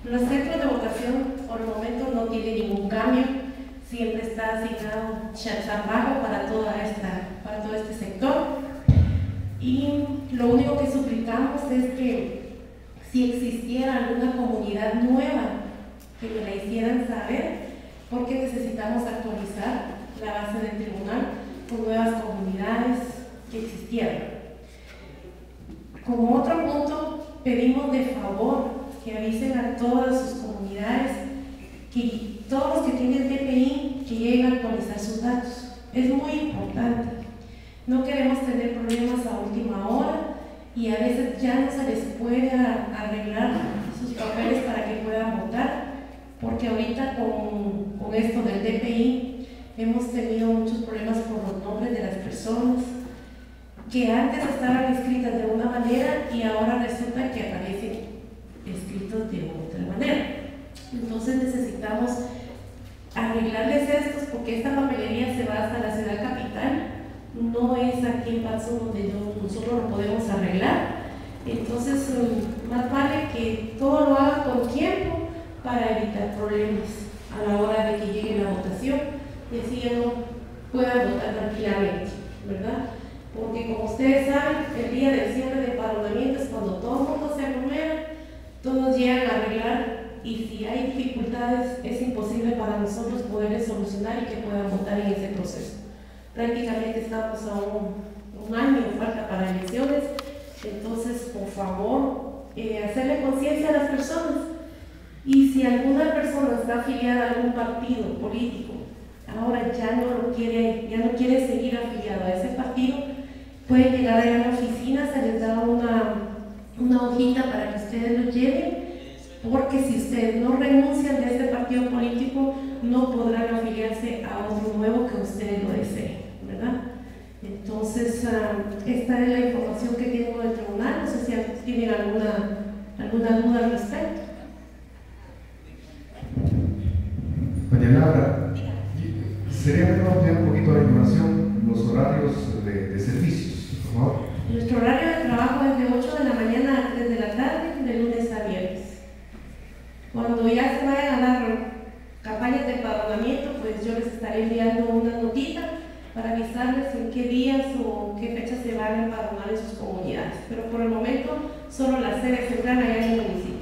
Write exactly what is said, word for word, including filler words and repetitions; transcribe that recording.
Los centros de votación por el momento no tienen ningún cambio, siempre está asignado Chalzapago para, toda esta, para todo este sector. Y lo único que suplicamos es que si existiera alguna comunidad nueva, que me la hicieran saber, porque necesitamos actualizar la base del tribunal con nuevas comunidades que existieran. Como otro punto, pedimos de favor que avisen a todas sus comunidades, que todos los que tienen T P I, que lleguen a actualizar sus datos. Es muy importante. No queremos tener problemas a última hora y a veces ya no se les puede arreglar sus papeles para que puedan votar, porque ahorita con, con esto del T P I hemos tenido muchos problemas por los nombres de las personas que antes estaban escritas de una manera y ahora resulta que aparecen escritos de otra manera. Entonces necesitamos arreglarles estos, porque esta papelería se va hasta la ciudad capital, no es aquí en Paso donde no, nosotros lo podemos arreglar. Entonces más vale que todo lo haga con tiempo para evitar problemas a la hora de que llegue la votación y así ya no puedan votar tranquilamente, ¿verdad? Porque como ustedes saben, el día del cierre de empadronamiento es cuando todo el mundo se aglomera, todos llegan a arreglar y si hay dificultades es imposible para nosotros poderles solucionar y que puedan votar en ese proceso. Prácticamente estamos a un, un año, falta para elecciones, entonces por favor eh, hacerle conciencia a las personas. Y si alguna persona está afiliada a algún partido político, ahora ya no lo quiere, ya no quiere seguir afiliado a ese partido, pueden llegar allá a la oficina, se les da una, una hojita para que ustedes lo lleven, porque si ustedes no renuncian de este partido político, no podrán afiliarse a otro nuevo que ustedes lo deseen, ¿verdad? Entonces, uh, esta es la información que tengo del tribunal. No sé si tienen alguna, alguna duda al respecto. Doña Laura, sería mejor tener un poquito de información, los horarios de, de servicios, por favor. Nuestro horario de trabajo es de ocho de la mañana a tres de la tarde, de lunes a viernes. Cuando ya se vayan a dar campañas de empadronamiento, pues yo les estaré enviando una notita para avisarles en qué días o qué fechas se van a empadronar en sus comunidades. Pero por el momento, solo la sede central allá en el municipio.